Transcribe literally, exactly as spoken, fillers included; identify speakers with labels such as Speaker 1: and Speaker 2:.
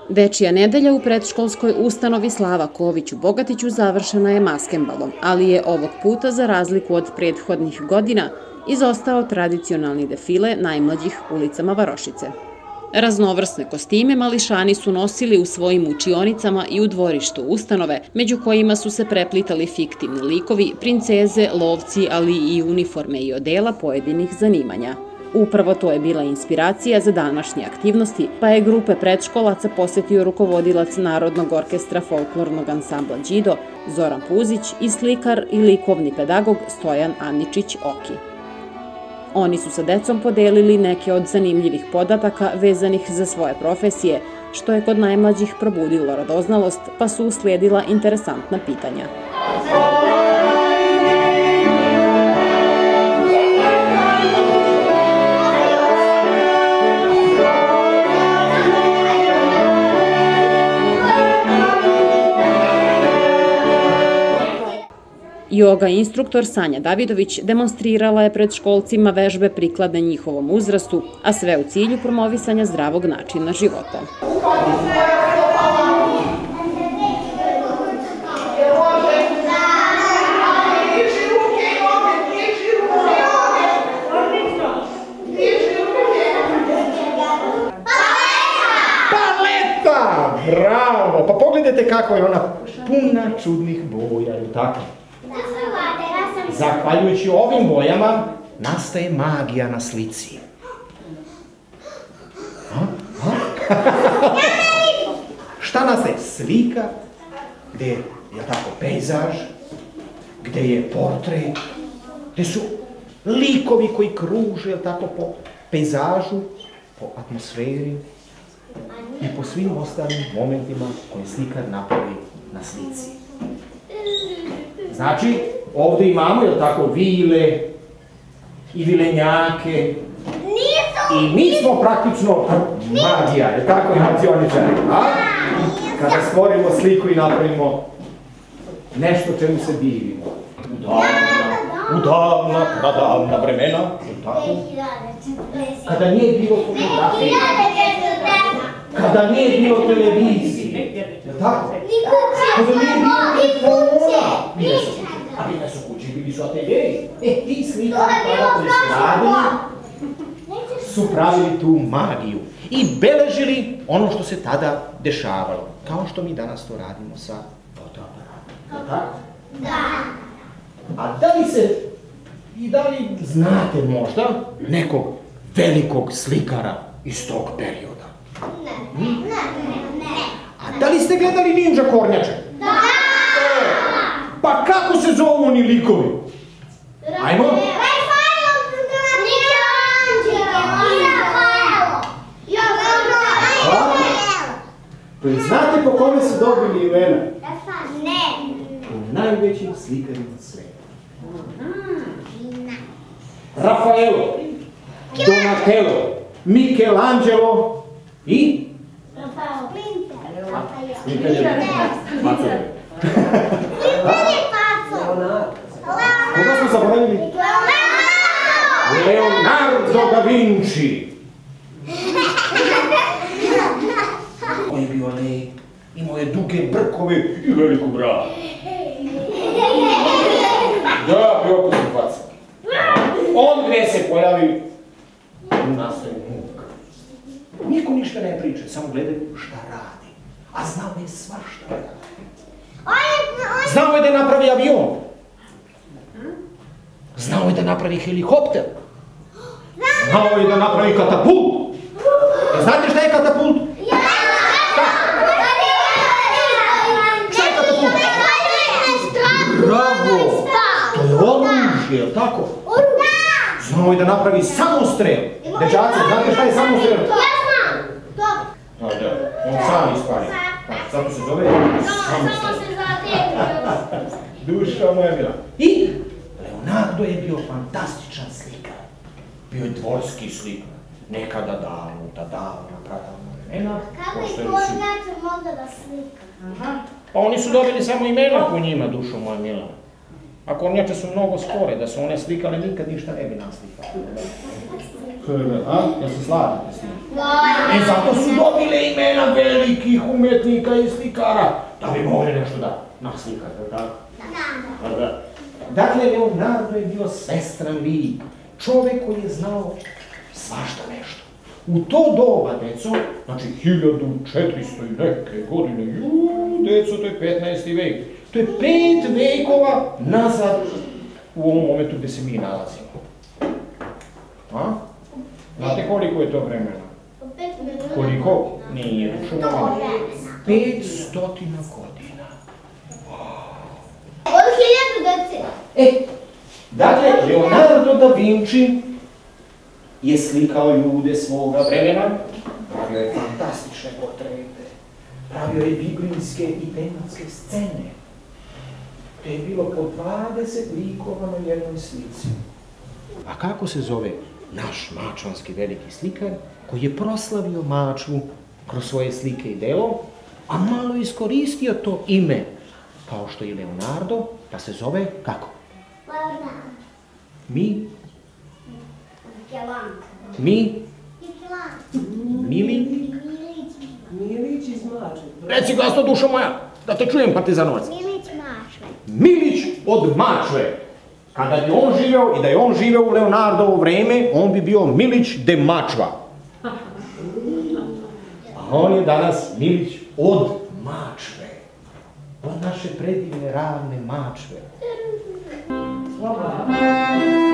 Speaker 1: Dečija nedelja u predškolskoj ustanovi Slava Ković u Bogatiću završena je maskembalom, ali je ovog puta, za razliku od prethodnih godina, izostao tradicionalni defile najmlađih ulicama Varošice. Raznovrsne kostime mališani su nosili u svojim učionicama i u dvorištu ustanove, među kojima su se preplitali fiktivni likovi, princeze, lovci, ali i uniforme i odela pojedinih zanimanja. Upravo to je bila inspiracija za današnje aktivnosti, pa je grupe predškolaca posetio rukovodilac Narodnog orkestra folklornog ansambla Đido, Zoran Puzić, i slikar i likovni pedagog Stojan Aničić Oki. Oni su sa decom podelili neke od zanimljivih podataka vezanih za svoje profesije, što je kod najmlađih probudilo radoznalost, pa su uslijedila interesantna pitanja. Joga instruktor Sanja Davidović demonstrirala je pred školcima vežbe prikladne njihovom uzrastu, a sve u cilju promovisanja zdravog načina života.
Speaker 2: Paleta! Bravo! Pa pogledajte kako je ona puna čudnih boja, je li tako? Zahvaljujući ovim bojama nastaje magija na slici. Šta nastaje? Slika, gde je, je tako, pejzaž, gde je portret, gde su likovi koji kruže, je tako, po pejzažu, po atmosferi i po svim ostalim momentima koje slikar napravi na slici. Znači, ovdje imamo, je li tako, vile i vilenjake. I mi smo praktično magija, je li tako, imacioničari, a? Kada stvorimo sliku i napravimo nešto čemu se divimo. U davna, pradavna vremena, je li tako? Kada nije bilo fotografije, kada nije bilo televizije, je li tako? Kada nije bilo telefona, a bile su kući, bili su ateljeji. E, ti slikari tada koji su radili, su pravili tu magiju i beležili ono što se tada dešavalo. Kao što mi danas to radimo sa fotoaparatom. Je tako? Da. A da li se, i da li znate možda nekog velikog slikara iz tog perioda? Ne. Ne. A da li ste gledali Ninja Kornjače? Da. Pa kako se zovu oni likovi? Ajmo? Rafael! Michelangelo! Znate po kome su dobili imena? Ne. Po najvećim slikarima sveta. Rafaelo, Donatello, Michelangelo i? Rafael. Splinter je Macove. Koga smo zaboravili? Leonardo da Vinci. On je bio lep, imao je duge brkove i veliku bradu. Da, bio okusno faca. On gde se pojavi, nastaje muk. Niko ništa ne priča, samo gledaju šta radi. A znao je svašta radi. Znao je da napravi avion. Znao je da napravi helikopter. Znao je da napravi katapult. Znate šta je katapult? Šta? Šta je katapult? Bravo! To je oružje, je li tako? Znao je da napravi samostrel. Dečaci, znate šta je samostrel? Ja znam! Da, da, on sam ispali. Zato se zove samostrel. Duša moja mila. I Leonardo je bio fantastičan slikar. Bio je dvorski slikar. Nekada davno, da davno, pradavno vremena.
Speaker 3: Kako i Kornjače mogla da slika?
Speaker 2: Pa oni su dobili samo imena po njima, dušo moja mila. A Kornjače su mnogo skore, da su one slikale, nikad ništa ne bi naslikali. A? Jel se slažete s njim? I zato su dobile imena velikih umetnika i slikara, da bi mogli nešto da naslikate, tako? Da. Da. Dakle, Leonardo je bio svestran lik, čovek koji je znao svašta nešto. U to doba, deco, znači hiljadu četiristo i neke godine, juuu, deco, to je petnaesti vek, to je pet vekova nazad u ovom momentu gde se mi nalazimo. A? Znate koliko je to vremena? Koliko? Nije, šumo. Pet stotina godina.
Speaker 3: Od hiljadu dece.
Speaker 2: E, dakle, Leonardo da Vinci je slikao ljude svoga vremena, pravio je fantastične portrete, pravio je biblijske i tematske scene. To je bilo po dvadeset likova na jednoj slici. A kako se zove naš mačvanski veliki slikar koji je proslavio Mačvu kroz svoje slike i delo, a malo iskoristio to ime, kao što je Leonardo, da se zove kako?
Speaker 3: Leonardo.
Speaker 2: Mi?
Speaker 3: Michelangelo.
Speaker 2: Mi?
Speaker 3: Michelangelo.
Speaker 2: Mili?
Speaker 3: Milić.
Speaker 4: Milić iz Mačve.
Speaker 2: Reci glasno, dušo moja, da te čujem, partizanovac.
Speaker 3: Milić Mačve.
Speaker 2: Milić od Mačve. Kada bi on živeo i da je on živeo u Leonardovo vreme, on bi bio Milić de Mačva. A on je danas Milić od Mačve. Od naše predivne ravne Mačve.
Speaker 4: Slobodno.